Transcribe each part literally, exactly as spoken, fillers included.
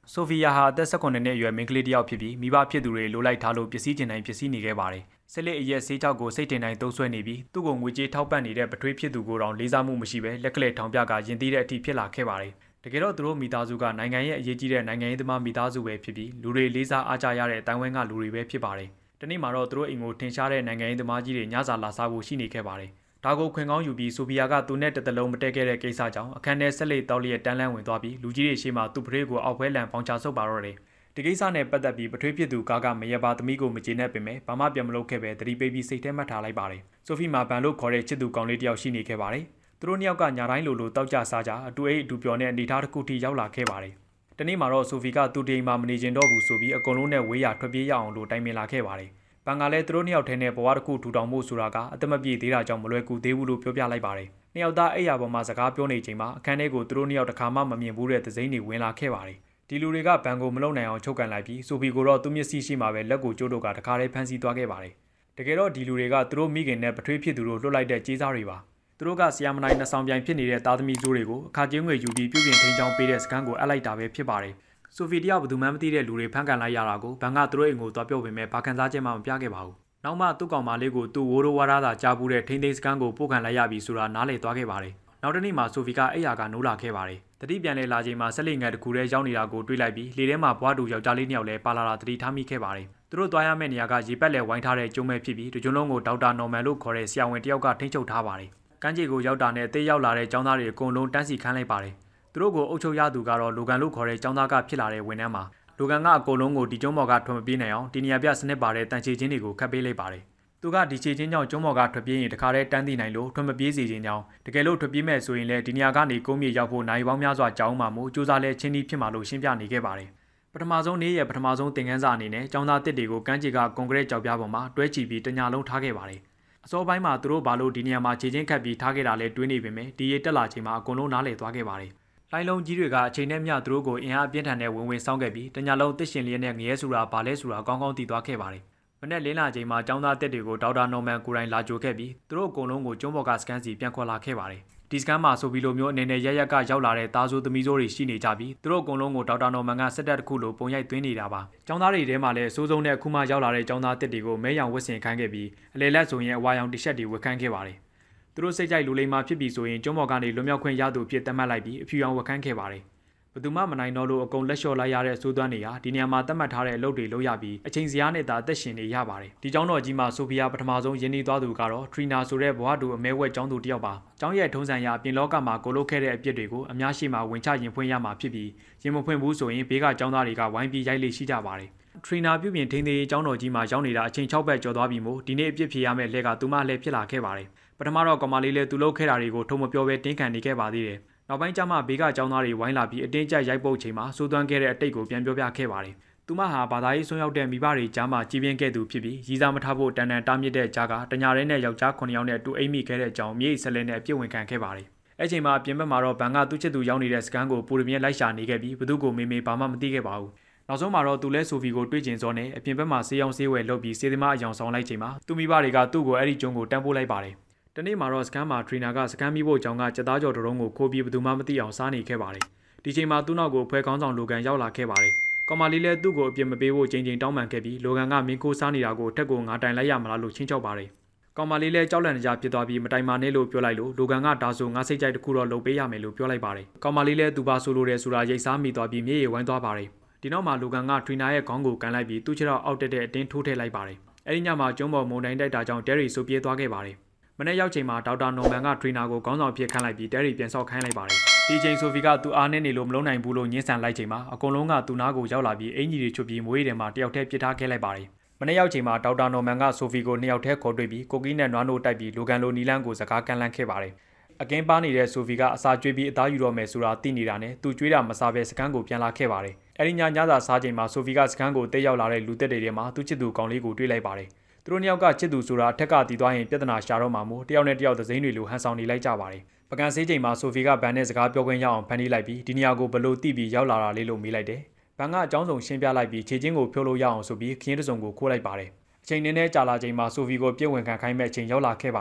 ဆိုဖီယာဟာအသက်၁၉နှစ်အရွယ်မိန်းကလေးတစ်ယောက်ဖြစ်ပြီးမိဘဖြစ်သူတွေလိုလိုက်ထားလို့ပစ္စည်းတင်တိုင်းပစ္စည်းနေခဲ့ပါတယ်။ဆက်လက်အရက်ဆေးချောက်ကိုစိတ်တင်တိုင်းသုံးဆွဲနေပြီးသူ့ကိုငွေကြေးထောက်ပံ့နေတဲ့ပထွေးဖြစ်သူကိုတောင်လေးစားမှုမရှိဘဲလက်ကလေးထောင်ပြကယဉ်သေးတဲ့အထိဖြစ်လာခဲ့ပါတယ်။တကယ်တော့သူတို့မိသားစုကနိုင်ငံရဲ့အရေးကြီးတဲ့နိုင်ငံရေးသမားမိသားစုပဲဖြစ်ပြီးလူတွေလေးစားအားကြရတဲ့အတိုင်းဝိုင်းကလူတွေပဲဖြစ်ပါတယ်။တနေ့မှာတော့သူတို့အိမ်ကိုထင်ရှားတဲ့နိုင်ငံရေးသမားကြီးတွေညစာလာစားဖို့ရှိနေခဲ့ပါတယ်။ဒါကိုခွင်ကောင်းယူပြီးဆိုဖီယာကသူနဲ့တတလုံးမတက်ခဲ့တဲ့ကိစ္စကြောင့်အခန်းထဲဆက်လက်တောက်လျက်တန်းလန်းဝင်သွားပြီးလူကြီးတွေရှေ့မှာသူ့ပထွေးကိုအောက်ဘဲလန်ပေါင်ချဆုပ်ပါတော့တယ်။ဒီကိစ္စနဲ့ပတ်သက်ပြီးပထွေးဖြစ်သူကားကမရပါသမီးကိုမကျေနပ်ပေမဲ့ဘာမှပြန်မလုပ်ခဲ့ပဲသတိပေးပြီးစိတ်ထဲမှတ်ထားလိုက်ပါတယ်။ဆိုဖီမာဘန်လို့ခေါ်တဲ့ချစ်သူကောင်လေးတယောက်ရှိနေခဲ့ပါတယ်။သူတို့နှစ်ယောက်ကညာတိုင်းလိုလိုတောက်ကြစားကြအတူအိတ်အတူပျော်တဲ့အနေထားတစ်ခုထိရောက်လာခဲ့ပါတယ်။တနေ့မှာတော့ဆိုဖီကသူ့တိမ်မှာမနေချင်တော့ဘူးဆိုပြီးအကုန်လုံးနဲ့ဝေးရထွက်ပြေးရအောင်လို့တိုင်ပင်လာခဲ့ပါတယ်။ဘန်ကလည်းသူတို့နှစ်ယောက်ထဲနဲ့ဘဝတစ်ခုထူထောင်မှုဆိုတာကအသက်မပြည့်သေးတာကြောင့်မလွယ်ကူသေးဘူးလို့ပြောပြလိုက်ပါတယ်။နှစ်ယောက်သားအိယာပေါ်မှာစကားပြောနေချိန်မှာအခန်းထဲကိုသူတို့နှစ်ယောက်တစ်ခါမှမမြင်ဘူးတဲ့သစိမ်းတွေဝင်လာခဲ့ပါတယ်။ဒီလူတွေကဘန်ကိုမလုံနိုင်အောင်ချုပ်ကန်လိုက်ပြီးဆိုဖီကိုတော့သူ့မျက်စိရှိမှပဲလက်ကိုကျိုးတော့ကတခါတည်းဖမ်းဆီးသွားခဲ့ပါတယ်။တကယ်တော့ဒီလူတွေကသူတို့မိခင်နဲ့ပထွေးဖြစ်သူတို့လွတ်လိုက်တဲ့ကြေးစားတွေပါ။သူတို့ကဆီယာမနိုင်နှစ်ဆောင်ပြိုင်ဖြစ်နေတဲ့သားသမီးစိုးတွေကိုအခါကျင်းငွေယူပြီးပြုပြင်ထိန်းချောင်းပေးတဲ့စခန်းကိုအပ်လိုက်တာပဲဖြစ်ပါတယ်။ဆိုဖီတယောက်ဘယ်သူမှမသိတဲ့လူတွေဖမ်းကန်လိုက်ရတာကိုဘန်ကသူတို့အိမ်ကိုသွားပြောပေမဲ့ဘာခံစားချက်မှမပြခဲ့ပါဘူး။နောက်မှသူ့ကောင်မလေးကိုသူ့ဝိုးရိုးဝါးသာကြားဘူးတဲ့ထိန်းသိမ်းစခန်းကိုပို့ခံလိုက်ရပြီဆိုတာနားလည်သွားခဲ့ပါတယ်။နောက်တစ်နေ့မှာဆိုဖီကအိယာကနိုးလာခဲ့ပါတယ်။တတိပြန်လဲလာချိန်မှာဆက်လက်ငယ်တစ်ခုတည်းရောက်နေတာကိုတွေးလိုက်ပြီးလေထဲမှာဘွားတူယောက်ျားလေးနှစ်ယောက်လည်းပါလာတာတတိထားမိခဲ့ပါတယ်။သူတို့သွားရမယ့်နေရာကရေပက်လဲဝိုင်းထားတဲ့ကျုံးမဲ့ဖြစ်ပြီးဒီကျုံလုံးကိုဒေါက်တာနော်မန်လို့ခေါ်တဲ့ဆရာဝန်တယောက်ကထိန်းချုပ်ထားပါတယ်။ကမ်းခြေကိုရောက်တာနဲ့အသေးရောက်လာတဲ့ចောင်းသားတွေအကုန်လုံးတန်းစီခန်းလိုက်ပါတယ်။သူတို့ကိုအုပ်ချုပ်ရသူကတော့လိုကန်လို့ခေါ်တဲ့ចောင်းသားကဖြစ်လာတဲ့ဝန်ထမ်းပါ။လိုကန်ကအကုန်လုံးကိုဒီကျုံးမော်ကထွက်မပြေးနိုင်အောင်ဒီနေရာပြစနစ်ပါတဲ့တန်ချေချင်းတွေကိုခတ်ပေးလိုက်ပါတယ်။သူကဒီချေချင်းကြောင့်ကျုံးမော်ကထွက်ပြေးရင်တခါတည်းတန်းသိနိုင်လို့ထွက်မပြေးစီခြင်းကြောင့်တကယ်လို့ထွက်ပြေးမဲ့ဆိုရင်လည်းဒီနေရာကနေကုန်းမြေရောက်ဖို့နိုင်ပေါင်းများစွာကြောင်းမှမို့စူးစမ်းလဲချင်းဒီဖြစ်မှာလို့ရှင်းပြနေခဲ့ပါတယ်။ပထမဆုံးနေ့ရဲ့ပထမဆုံးသင်ခန်းစာအနေနဲ့ကျောင်းသားတစ်တွေကိုကမ်းခြေကကွန်ကရစ်ကြောက်ပြားပေါ်မှာတွဲချီပြီးတညာလုံးထားခဲ့ပါတယ်။အစောပိုင်းမှာသူတို့ဘာလို့ဒီနေရာမှာခြေချင်းခတ်ပြီးထားခဲ့တာလဲတွေးနေပေမဲ့ဒီရေတက်လာချိန်မှာအကုန်လုံးနားလည်သွားခဲ့ပါတယ်။လိုင်းလုံးကြီးတွေကအချိန်နဲ့မျှသူတို့ကိုအင်အားအပြင်းထန်တဲ့ဝင်ဝင်စောင်းခဲ့ပြီးတညာလုံးတစ်ရှင်လျက်နဲ့ငရဲဆိုတာဘာလဲဆိုတာကောင်းကောင်းသိသွားခဲ့ပါတယ်။မနေ့လင်းလာချိန်မှာចောင်းသားတက်တွေကိုဒေါက်တာနော်မန်ကိုယ်တိုင်လာကြိုခဲ့ပြီးသူတို့အကုန်လုံးကိုကျုံးဘော်ကစကန်စီပြန်ခေါ်လာခဲ့ပါတယ်။ဒီစကန်မှာဆိုပြီးလိုမျိုးအနေနဲ့ရရက်ကရောက်လာတဲ့သားစိုးသမီးစိုးတွေရှိနေကြပြီးသူတို့အကုန်လုံးကိုဒေါက်တာနော်မန်ကစက်တက်တစ်ခုလိုပုံရိုက်သွင်းနေတာပါ။ចောင်းသားတွေထဲမှာလည်းအစိုးဆုံးတဲ့အခုမှရောက်လာတဲ့ចောင်းသားတက်တွေကိုမဲရောင်ဝတ်ဆင်ခိုင်းခဲ့ပြီးအလေလက်ဆိုရင်အဝါရောင်တီရှပ်တွေဝတ်ခိုင်းခဲ့ပါတယ်။သူတို့စိတ်ကြိုက်လူလိမ္မာဖြစ်ပြီးဆိုရင်ကျုံးဘော်ကနေလွန်မြောက်ခွင့်ရသူဖြစ်သတ်မှတ်လိုက်ပြီးအဖြူရောင်ဝတ်ခိုင်းခဲ့ပါတယ်။ဘယ်သူမှမနိုင်တော့လို့အကုန်လက်လျှော့လိုက်ရတဲ့စိုးသွမ်းတွေဟာဒီနေရာမှာသတ်မှတ်ထားတဲ့အလုပ်တွေလုပ်ရပြီးအချိန်စရာနဲ့သာအသက်ရှင်နေရပါတယ်။ဒီကျောင်းတော်ကြီးမှာဆိုဖီယာပထမဆုံးယဉ်နေသွားသူကတော့ထရီနာဆိုတဲ့ဘဝတူအမဲဝက်ကျောင်းသူတယောက်ပါ။ကျောင်းရဲ့ထုံးစံရာပြင်လောကမှာကိုလုတ်ခဲ့တဲ့အပြစ်တွေကိုအများရှိမှဝင်ချရင်ဖွင့်ရမှာဖြစ်ပြီးရင်မဖွင့်ဘူးဆိုရင်ဘေးကကျောင်းသားတွေကဝိုင်းပြီးရိုက်လေရှိကြပါတယ်။ထရီနာပြုပြင်ထိန်းသိမ်းရေးကျောင်းတော်ကြီးမှာရောက်နေတာအချိန်၆ဘက်ကျော်သွားပြီမို့ဒီနေ့အပြစ်ဖြေရမယ့်လဲကသူမလည်းဖြစ်လာခဲ့ပါတယ်။ပထမတော့ကောင်မလေးလည်းသူလုပ်ခဲ့တာတွေကိုထုံမပြောဘဲတင်းခံနေခဲ့ပါသေးတယ်။နောက်ပိုင်းကျမှဘေးကကျောင်းသားတွေဝိုင်းလာပြီးအတင်းကျပ်ရိုက်ပုတ်ချိန်မှာစိုးသွမ်းခဲ့တဲ့အတိတ်ကိုပြန်ပြောပြခဲ့ပါတယ်။သူမဟာဘာသာရေးဆွမ်းရောက်တဲ့မိဘတွေကြားမှာကြီးပြင်းခဲ့သူဖြစ်ပြီးရည်စားမထားဖို့တန်တန်တားမြစ်တဲ့ကြားကတညာရဲနဲ့ယောက်ျားခုနှစ်ယောက်နဲ့အတူအိမ်မိခဲ့တဲ့အကြောင်းမြေဆက်လက်နဲ့အပြစ်ဝင်ခံခဲ့ပါတယ်။အဲ့ချိန်မှာပြင်ဘက်မှာတော့ဘန်ကသူ့ချစ်သူရောက်နေတဲ့စကန်ကိုပူရမြဲလိုက်ရှာနေခဲ့ပြီးဘသူကိုမေမေဘာမှမသိခဲ့ပါဘူး။နောက်ဆုံးမှာတော့သူလဲဆိုဖီကိုတွေ့ကျင်စောနဲ့အပြင်ဘက်မှာဆေးရောင်ဆေးဝယ်လုပ်ပြီးစေသမားအယောင်ဆောင်လိုက်ချိန်မှာသူမိဘတွေကသူ့ကိုအဲ့ဒီကျုံကိုတန်းပိုးလိုက်ပါတယ်။တနေ့မှာတော့စကန်မှာထရီနာကစကန်မိဖို့ကြောင့်ကစက်သားကြော်တုံးကိုခိုးပြီးဘသူမှမသိအောင်စားနေခဲ့ပါတယ်။ဒီချိန်မှာသူ့နောက်ကိုဖွဲကောင်းဆောင်လိုကန်ရောက်လာခဲ့ပါတယ်။ကောင်မလေးလည်းသူ့ကိုအပြစ်မပေးဖို့ချိန်ချိန်တောင်းပန်ခဲ့ပြီးလိုကန်ကမင်းကိုစားနေတာကိုအထက်ကိုငါတိုင်လိုက်ရမလားလို့ချင်းချောက်ပါတယ်။ကောင်မလေးလည်းကြောက်လန့်ကြဖြစ်သွားပြီးမတိုင်မာနဲ့လို့ပြောလိုက်လို့လိုကန်ကဒါဆိုငါစိတ်ကြိုက်တစ်ခုတော့လုပ်ပေးရမယ်လို့ပြောလိုက်ပါတယ်။ကောင်မလေးလည်းသူပါဆိုလိုတယ်ဆိုတာရိတ်စားမိသွားပြီးမြေရီဝိုင်းသွားပါတယ်။ဒီနောက်မှာလိုကန်ကထရီနာရဲ့ခေါင်းကိုကန်လိုက်ပြီးသူ့ခြေထောက်အောက်တက်တဲ့အတင်းထိုးထည့်လိုက်ပါတယ်။အဲဒီညမှာကျုံးပေါ်မုန်တိုင်းတိုက်တာကြောင့်ဒဲရီဆိုပြေးသွားခဲ့ပါတယ်။မနေ့ရောက်ချိန်မှာဒေါက်တာနော်မန်ကထရီနာကိုခေါင်းဆောင်ဖြစ်ခိုင်းလိုက်ပြီးဒဲရီပြန်ဆောက်ခိုင်းလိုက်ပါတယ်။ဒီချိန်ဆိုဖီကသူအားနဲ့နေလို့မလုံးနိုင်ဘူးလို့ညှင်းဆန်လိုက်ချိန်မှာအကုန်လုံးကသူ့နားကိုရောက်လာပြီးအင်ကြီးတွေချွတ်ပြီးမွေးထဲမှာတယောက်တည်းပစ်ထားခဲ့လိုက်ပါတယ်။မနေ့ရောက်ချိန်မှာဒေါက်တာနော်မန်ကဆိုဖီကိုနှစ်ယောက်တည်းခေါ်တွေ့ပြီးကိုကီးနဲ့နွားနိုးတိုက်ပြီးလိုကန်လိုနီလန်းကိုစကားကန့်လန့်ခဲ့ပါတယ်။အကင်းပါနေတဲ့ဆိုဖီကအစာကျွေးပြီးအသားယူတော့မယ်ဆိုတာသိနေတာနဲ့သူကျွေးတာမစားဘဲစကန်ကိုပြန်လာခဲ့ပါတယ်။အဲဒီညညစာစားချိန်မှာဆိုဖီကစကန်ကိုတိတ်ရောက်လာတဲ့လူသက်တွေထဲမှာသူ့ချစ်သူကောင်လေးကိုတွေ့လိုက်ပါတယ်။သူတို့နှစ်ယောက်ကချစ်သူဆိုတာအထက်ကတည်သွားရင်ပြဿနာရှာတော့မှာမို့တယောက်နဲ့တယောက်သစိမ်းတွေလိုဟန်ဆောင်နေလိုက်ကြပါတယ်။ပကံဆေးချိန်မှာဆိုဖီကဘန်နဲ့စကားပြောခွင့်ရအောင်ဖန်တီးလိုက်ပြီးဒီနေရာကိုဘလို့တိပြီးရောက်လာတာလေးလို့မေးလိုက်တယ်။ဘန်ကအကြောင်းဆုံးရှင်းပြလိုက်ပြီးခြေချင်းကိုဖြိုးလို့ရအောင်ဆိုပြီးခင်းတစုံကိုခိုးလိုက်ပါတယ်။အချိန်နည်းနည်းကြာလာချိန်မှာဆိုဖီကိုပြည့်ဝင်ခံခိုင်းမဲ့အချိန်ရောက်လာခဲ့ပါတယ်။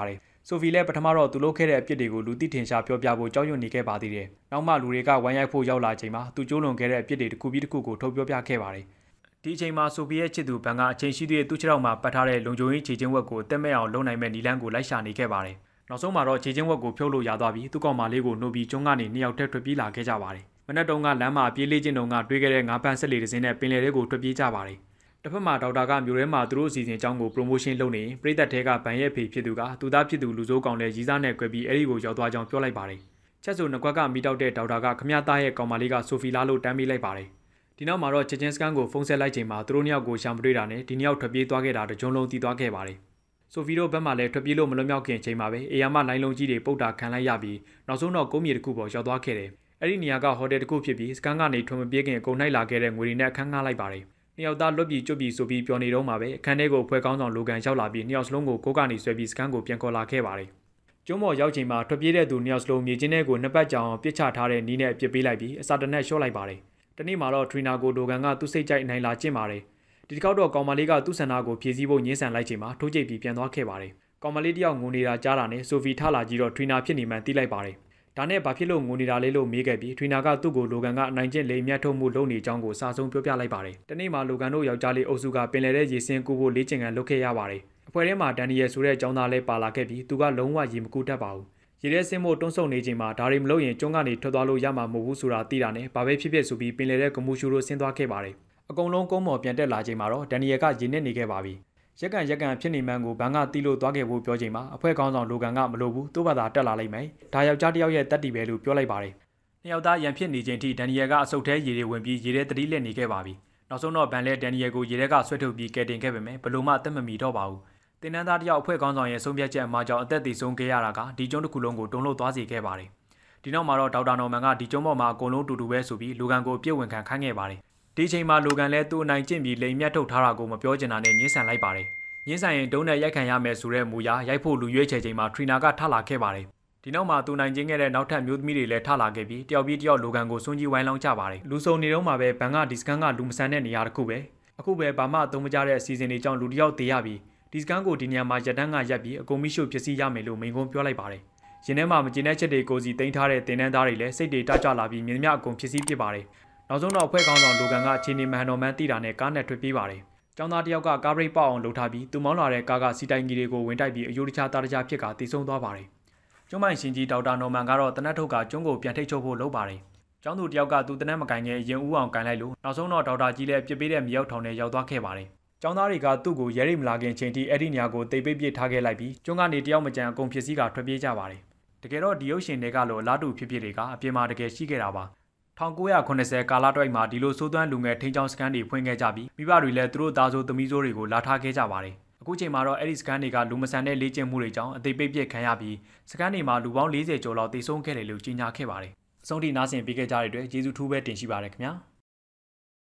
ဆိုဖီလည်းပထမတော့သူလုပ်ခဲ့တဲ့အပြစ်တွေကိုလူသိထင်ရှားပြောပြဖို့ကြောက်ရွံ့နေခဲ့ပါသေးတယ်။နောက်မှလူတွေကဝိုင်းရိုက်ဖို့ရောက်လာချိန်မှာသူကျိုးလွန်ခဲ့တဲ့အပြစ်တွေတစ်ခုပြီးတစ်ခုကိုထုတ်ပြောပြခဲ့ပါတယ်။ဒီအချိန်မှာဆိုဖီရဲ့ချစ်သူဘန်ကအချိန်ရှိသေးတဲ့သူ့ခြေထောက်မှာပတ်ထားတဲ့လုံခြုံရေးခြေချင်းဝက်ကိုတက်မဲ့အောင်လုံနိုင်မဲ့နီလန်းကိုလိုက်ရှာနေခဲ့ပါတယ်။နောက်ဆုံးမှာတော့ခြေချင်းဝက်ကိုဖြုတ်လို့ရသွားပြီးသူ့ကောင်မလေးကိုနှုတ်ပြီးကျွန်းကနေနှစ်ယောက်တည်းထွက်ပြေးလာခဲ့ကြပါတယ်။မနက်တုန်းကလမ်းမှာပြေးလေးချင်းတုန်းကတွေးခဲ့တဲ့ငါးပန်းဆက်လေးတစ်စင်းနဲ့ပင်လယ်ထဲကိုထွက်ပြေးကြပါတယ်။တစ်ဖက်မှာဒေါက်တာကမြို့ထဲမှာသူတို့အစီအစဉ်အကြောင်းကို promotion လုပ်နေရင်ပြည်သက်ထဲကဗန်ရဲ့ဖေဖြစ်သူကသူသားဖြစ်သူလူစိုးကောင်လဲရီးစားနဲ့꿰ပြီးအဲ့ဒီကိုရောက်သွားကြောင်းပြောလိုက်ပါတယ်။ချက်ဆိုနှစ်ကွက်ကမိတောက်တဲ့ဒေါက်တာကခမရသားရဲ့ကောင်မလေးကဆိုဖီလာလို့တမ်းပေးလိုက်ပါတယ်။ဒီနောက်မှာတော့ချက်ချင်းစကန်ကိုဖုန်းဆက်လိုက်ချိန်မှာသူတို့နှစ်ယောက်ကိုရှာမတွေ့တာနဲ့ဒီနှစ်ယောက်ထွက်ပြေးသွားခဲ့တာတကြုံလုံးတည်သွားခဲ့ပါတယ်။ဆိုဖီတို့ဘက်မှလည်းထွက်ပြေးလို့မလွတ်မြောက်ခင်ချိန်မှာပဲအေယာမလိုင်းလုံးကြီးတွေပုတ်တာခံလိုက်ရပြီးနောက်ဆုံးတော့ကုန်းမြေတစ်ခုပေါ်ရောက်သွားခဲ့တယ်။အဲ့ဒီနေရာကဟိုတယ်တစ်ခုဖြစ်ပြီးစကန်ကနေထွန်မပြေးခင်အကုန်လိုက်လာခဲ့တဲ့ငွေတွေနဲ့အခန်းငှားလိုက်ပါတယ်။နှစ်ယောက်သားလွတ်ပြီးကျွတ်ပြီးဆိုပြီးပြောနေတော့မှာပဲအခန်းထဲကိုဖွဲကောင်းဆောင်လိုကန်ရောက်လာပြီးနှစ်ယောက်စလုံးကိုကိုကနေဆွဲပြီးစကန်ကိုပြန်ခေါ်လာခဲ့ပါတယ်။ကျုံးမော်ရောက်ချိန်မှာထွက်ပြေးတဲ့သူနှစ်ယောက်စလုံးမြေချင်းထဲကိုနှစ်ပတ်ကြောင်ပစ်ချထားတဲ့နီးနဲ့ပစ်ပေးလိုက်ပြီးအစာတနက်လျှော့လိုက်ပါတယ်။တနေ့မှာတော့ထရီနာကိုလိုကန်ကသူ့စိတ်ကြိုက်နိုင်လာကျင့်ပါတယ်။ဒီတစ်ခေါက်တော့ကောင်မလေးကသူ့ဆန္ဒကိုဖြည့်ဆည်းဖို့ညှင်းဆန်လိုက်ချိန်မှာထိုးကျိတ်ပြီးပြန်သွားခဲ့ပါတယ်။ကောင်မလေးတယောက်ငိုနေတာကြားတာနဲ့ဆိုဖီထလာကြည့်တော့ထရီနာဖြစ်နေမှန်းသိလိုက်ပါတယ်။ဒါနဲ့ဘာဖြစ်လို့ငိုနေတာလဲလို့မေးခဲ့ပြီးထရီနာကသူ့ကိုလိုကန်ကအနိုင်ကျင့်လိမ်မြတ်ထုတ်မှုလုပ်နေကြောင်းကိုစာဆုံးပြောပြလိုက်ပါတယ်။တနေ့မှာလိုကန်တို့ယောက်ျားလေးအုပ်စုကပင်လယ်ထဲရေစင်းကူဖို့လေ့ကျင့်ခန်းလုပ်ခဲ့ရပါတယ်။အဖွဲ့ထဲမှာဒန်နီယယ်ဆိုတဲ့ကျောင်းသားလေးပါလာခဲ့ပြီးသူကလုံးဝရေမကူတတ်ပါဘူး။ရေထဲဆင်းဖို့တွန်းဆုတ်နေချိန်မှာဒါတွေမလုပ်ရင်ကျုံးကနေထွက်သွားလို့ရမှာမဟုတ်ဘူးဆိုတာသိတာနဲ့ဘာပဲဖြစ်ဖြစ်ဆိုပြီးပင်လယ်ထဲကမူရှူတို့ဆင်းသွားခဲ့ပါတယ်။အကုန်လုံးကုန်းမော်ပြန်တက်လာချိန်မှာတော့ဒန်နီယယ်ကရေနစ်နေခဲ့ပါပြီ။ရက်ကန်ရက်ကန်ဖြစ်နေမှန်းကိုဘန်ကတီးလို့သွားခဲ့ဖို့ပြောချိန်မှာအဖွဲ့ကောင်းဆောင်လိုကန်ကမလိုဘူးသူ့ဘာသာတက်လာလိုက်မယ်။ဒါယောက်ျားတစ်ယောက်ရဲ့တက်တီပဲလို့ပြောလိုက်ပါတယ်။နှစ်ယောက်သားရန်ဖြစ်နေချိန်ထိဒန်နီယယ်ကအဆုတ်ထဲရေတွေဝင်ပြီးရေထဲတတိလက်နေခဲ့ပါပြီ။နောက်ဆုံးတော့ဘန်လဲဒန်နီယယ်ကိုရေထဲကဆွဲထုတ်ပြီးကယ်တင်ခဲ့ပေမဲ့ဘလို့မှအသက်မမီတော့ပါဘူး။တင်နန်းသားတစ်ယောက်အဖွဲ့ကောင်းဆောင်ရဲ့ဆုံးဖြတ်ချက်အမှားကြောင့်အသက်သေဆုံးခဲ့ရတာကဒီကျုံးတစ်ခုလုံးကိုတုံ့လို့သွားစေခဲ့ပါတယ်။ဒီနောက်မှာတော့ဒေါက်တာနော်မန်ကဒီကျုံးပေါ်မှာအကုန်လုံးတူတူပဲဆိုပြီးလိုကန်ကိုပြည့်ဝင်ခံခိုင်းခဲ့ပါတယ်။ဒီချိန်မှာလိုကန်လဲသူ့အနိုင်ကျင့်ပြီးလိမ်မြတ်ထုတ်ထားတာကိုမပြောချင်တာနဲ့ညှင်းဆန်လိုက်ပါတယ်။ညှင်းဆန်ရင်ဒုံးနဲ့ရိုက်ခံရမယ်ဆိုတဲ့မူရာရိုက်ဖို့လူရွေးချယ်ချိန်မှာထရီနာကထလာခဲ့ပါတယ်။ဒီနောက်မှာသူနိုင်ကျင်းခဲ့တဲ့နောက်ထပ်မျိုးသမီးတွေလည်းထလာခဲ့ပြီးတယောက်ပြီးတယောက်လိုကန်ကိုစွန့်ကြီးဝိုင်းလောင်းကြပါတယ်။လူစုံနေတော့မှာပဲဘန်ကဒီစကန်ကလူမဆန်တဲ့နေရာတစ်ခုပဲ။အခုပဲဘာမှအသုံးမကျတဲ့အစီအစဉ်တွေကြောင့်လူတယောက်သေရပြီးဒီစကန်ကိုဒီနေရာမှာရက်တန်းကရက်ပြီးအကုန်မိရှုဖြစ်စီရမယ်လို့မိန်ကုန်းပြောလိုက်ပါတယ်။ရင်ထဲမှာမကျင်တဲ့ချက်တွေကိုစီတင်ထားတဲ့တင်နန်းသားတွေလည်းစိတ်တွေတကြလာပြီးမြင်မြအကုန်ဖြစ်စီဖြစ်ပါတယ်။နောက်ဆုံးတော့အဖွဲ့ကောင်းဆောင်လိုကန်ကခြေနေမှန်တော်မှန်တိတာနဲ့ကားနဲ့ထွက်ပြေးပါတယ်။ကျောင်းသားတယောက်ကကားဘရိတ်ပေါက်အောင်လှုပ်ထားပြီးသူမောင်းလာတဲ့ကားကစီတိုင်ကြီးတွေကိုဝင်တိုက်ပြီးအယိုးတခြားတားတခြားဖြစ်ကတည်ဆုံသွားပါတယ်။ကျုံးမိုင်ရှင်ကြီးဒေါက်တာနော်မန်ကတော့တနက်ထုတ်ကကျုံးကိုပြန်ထိတ်ချုပ်ဖို့လုပ်ပါတယ်။ကျောင်းသူတယောက်ကသူတနက်မကင်ငယ်ရင်ဦးအောင်ကင်လိုက်လို့နောက်ဆုံးတော့ဒေါက်တာကြီးလည်းပြစ်ပေးတဲ့မြေရောက်ထောင်ထဲရောက်သွားခဲ့ပါတယ်။ကျောင်းသားတွေကသူ့ကိုရဲရိမလာခင်ချိန်ထိအဲ့ဒီနေရာကိုတိတ်ပိတ်ပစ်ထားခဲ့လိုက်ပြီးကျုံးကနေတယောက်မကြံအကုန်ဖြစ်စည်းကထွက်ပြေးကြပါတယ်။တကယ်တော့ဒီရုပ်ရှင်တွေကလို့အလားတူဖြစ်ဖြစ်တွေကအပြင်မှာတကယ်ရှိခဲ့တာပါ။၁၉၇၀ကာလတိုက်မှာဒီလိုစိုးသွမ်းလူငယ်ထိန်းချောင်းစကန်တွေဖွင့်ခဲ့ကြပြီးမိဘတွေလည်းသူတို့သားစိုးသမီးစိုးတွေကိုလာထားခဲ့ကြပါတယ်။အခုချိန်မှာတော့အဲ့ဒီစကန်တွေကလူမဆန်တဲ့လေ့ကျင့်မှုတွေကြောင့်အသေးပိတ်ပစ်ခံရပြီးစကန်တွေမှာလူပေါင်း၄၀ကျော်လောက်သေဆုံးခဲ့တယ်လို့ကြေညာခဲ့ပါတယ်။အဆုံးထိနားဆင်ပေးခဲ့ကြတဲ့အတွက်ကျေးဇူးထူးပဲတင်ရှိပါတယ်ခင်ဗျာ။